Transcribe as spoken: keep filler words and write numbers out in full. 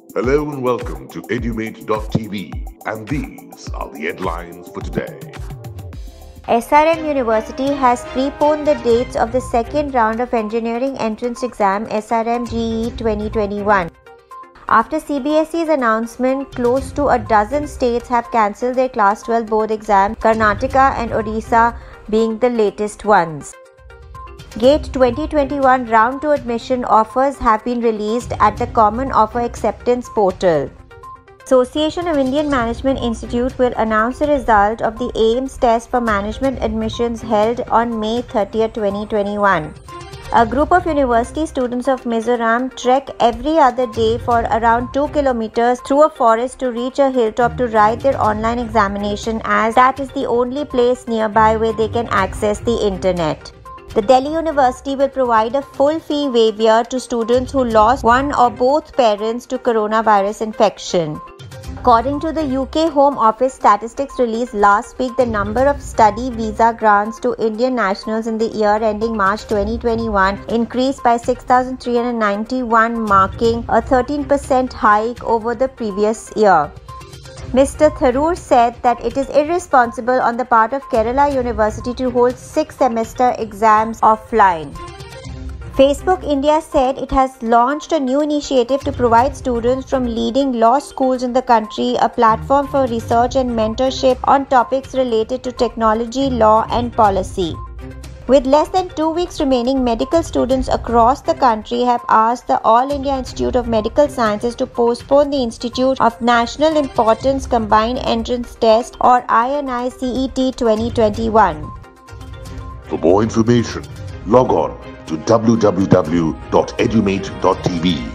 Hello and welcome to edumate dot t v, and these are the headlines for today. S R M University has preponed the dates of the second round of engineering entrance exam S R M G E twenty twenty-one. After C B S E's announcement, close to a dozen states have cancelled their Class twelve board exam, Karnataka and Odisha being the latest ones. GATE twenty twenty-one Round two admission offers have been released at the Common Offer Acceptance portal. Association of Indian Management Institute will announce the result of the A I I M S test for management admissions held on May thirtieth, twenty twenty-one. A group of university students of Mizoram trek every other day for around two kilometers through a forest to reach a hilltop to write their online examination, as that is the only place nearby where they can access the internet. The Delhi University will provide a full fee waiver to students who lost one or both parents to coronavirus infection. According to the U K Home Office statistics released last week, the number of study visa grants to Indian nationals in the year ending March twenty twenty-one increased by six thousand three hundred ninety-one, marking a thirteen percent hike over the previous year. Mister Tharoor said that it is irresponsible on the part of Kerala University to hold six semester exams offline. Facebook India said it has launched a new initiative to provide students from leading law schools in the country a platform for research and mentorship on topics related to technology, law and policy. With less than two weeks remaining, medical students across the country have asked the All India Institute of Medical Sciences to postpone the Institute of National Importance Combined Entrance Test or I N I C E T twenty twenty-one. For more information, log on to w w w dot edumate dot t v.